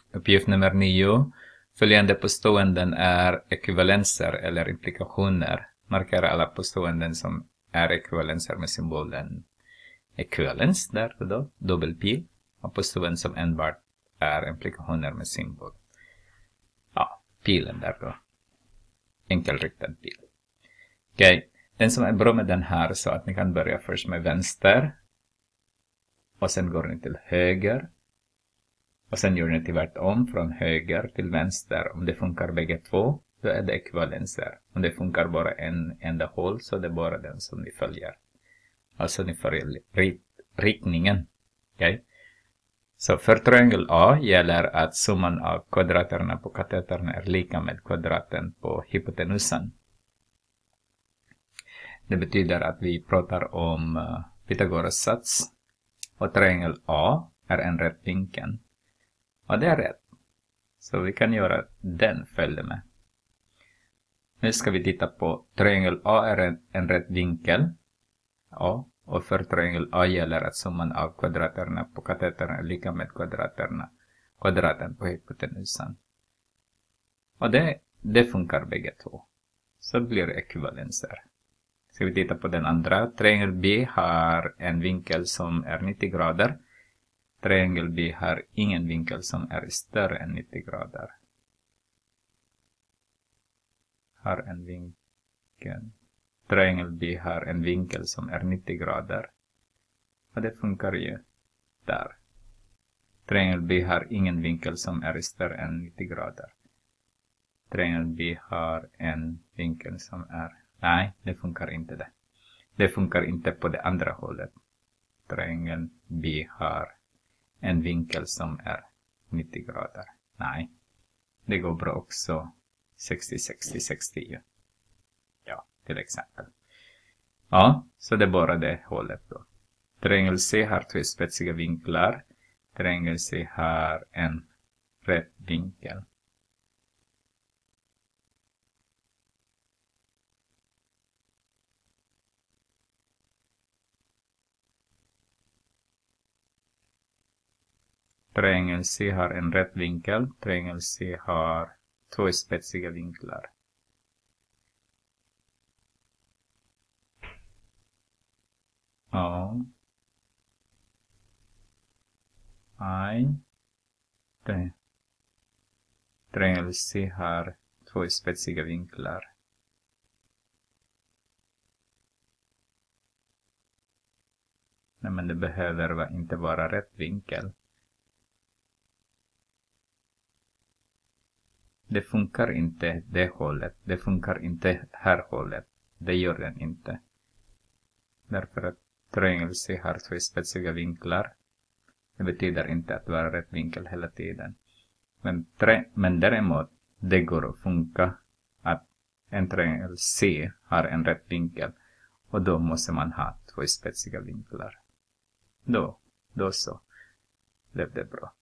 Uppgift nummer 9. Följande påståenden är ekvivalenser eller implikationer. Markera alla påståenden som är ekvivalenser med symbolen ekvivalens där då, dubbelpil. Och påståenden som enbart är implikationer med symbol. Ja, pilen där då. Enkelriktad pil. Okej, den som är bra med den här så att ni kan börja först med vänster. Och sen går ni till höger. Och sen gör ni tvärtom från höger till vänster. Om det funkar bägge två, då är det ekvivalenser. Om det funkar bara en enda håll så är det bara den som ni följer. Alltså ni följer riktningen. Okay? Så för triangel A gäller att summan av kvadraterna på kateterna är lika med kvadraten på hypotenusan. Det betyder att vi pratar om Pythagoras sats. Och triangel A är en rätt vinkel. Och det är rätt. Så vi kan göra den följden med. Nu ska vi titta på triangel A är en rätt vinkel. Ja, och för triangel A gäller att summan av kvadraterna på kateterna är lika med kvadraten på hypotenusan. Och det funkar bägge två. Så blir det ekvivalenser. Ska vi titta på den andra. Triangel B har en vinkel som är 90 grader. Triangel B har ingen vinkel som är större än 90 grader. Har en vinkel. Triangel B har en vinkel som är 90 grader. Och det funkar ju där. Triangel B har ingen vinkel som är större än 90 grader. Triangel B har en vinkel som är... Nej, det funkar inte det. Det funkar inte på det andra hållet. Triangel B har en vinkel som är 90 grader. Nej, det går bra också 60-60-60. Ja, till exempel. Ja, så det är bara det hållet då. Triangel C har två spetsiga vinklar. Triangel C har en rätt vinkel. Triangel C har en rätt vinkel. Triangel C har två spetsiga vinklar. Ja. Nej. Triangel C har två spetsiga vinklar. Nej, men det behöver inte vara rätt vinkel. Det funkar inte det hållet. Det funkar inte här hållet. Det gör den inte. Därför att triangel C har två spetsiga vinklar. Det betyder inte att vara rätt vinkel hela tiden. Men däremot, det går att funka att en triangel C har en rätt vinkel. Och då måste man ha två spetsiga vinklar. Då så blev det bra.